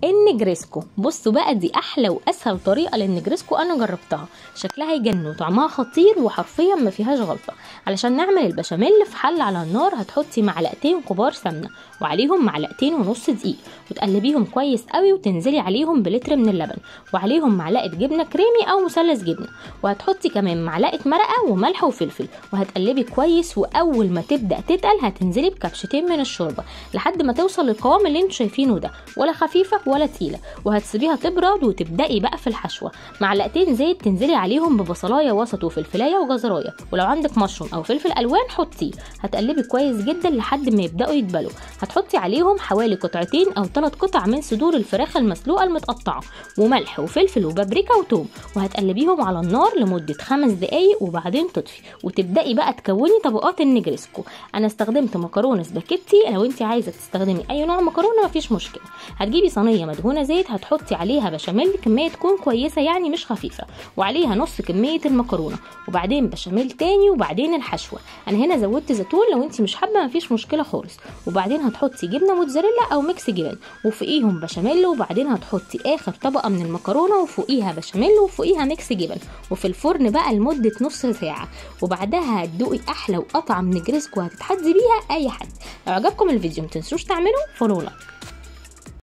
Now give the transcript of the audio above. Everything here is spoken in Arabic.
النجريسكو. بصوا بقى، دي احلى واسهل طريقه للنجريسكو انا جربتها، شكلها يجنن وطعمها خطير وحرفيا ما فيهاش غلطه. علشان نعمل البشاميل، في حله على النار هتحطي معلقتين كبار سمنه وعليهم معلقتين ونص دقيق، وتقلبيهم كويس قوي، وتنزلي عليهم بلتر من اللبن، وعليهم معلقه جبنه كريمي او مثلث جبنه، وهتحطي كمان معلقه مرقه وملح وفلفل، وهتقلبي كويس. واول ما تبدا تتقل هتنزلي بكبشتين من الشوربه لحد ما توصل للقوام اللي انتوا شايفينه ده، ولا خفيفه ولا تقيله، وهتسيبيها تبرد. وتبداي بقى في الحشوه، معلقتين زيت تنزلي عليهم ببصلايه وسط وفلفلايه وجزرايه، ولو عندك مشروم او فلفل الوان حطيه. هتقلبي كويس جدا لحد ما يبداوا يتبلوا. هتحطي عليهم حوالي قطعتين او 3 قطع من صدور الفراخ المسلوقه المتقطعه، وملح وفلفل وبابريكا وتوم، وهتقلبيهم على النار لمده 5 دقايق، وبعدين تطفي وتبداي بقى تكوني طبقات النجريسكو. انا استخدمت مكرونه سباكيتي، لو انت عايزه تستخدمي اي نوع مكرونه مفيش مشكله. هتجيبي صينيه مدهونه زيت، هتحطي عليها بشاميل كميه تكون كويسه يعني مش خفيفه، وعليها نص كميه المكرونه، وبعدين بشاميل تاني، وبعدين الحشوه. انا هنا زودت زيتون، لو انت مش حابه مفيش مشكله خالص. وبعدين هتحطي جبنه موتزاريلا او ميكس جبن، وفوقيهم بشاميل، وبعدين هتحطي اخر طبقه من المكرونه، وفوقيها بشاميل، وفوقيها ميكس جبن، وفي الفرن بقى لمده نص ساعه. وبعدها هتدوقي احلى واطعم نجريسكو هتتحدي بيها اي حد. لو عجبكم الفيديو متنسوش تعملوا فولو لايك.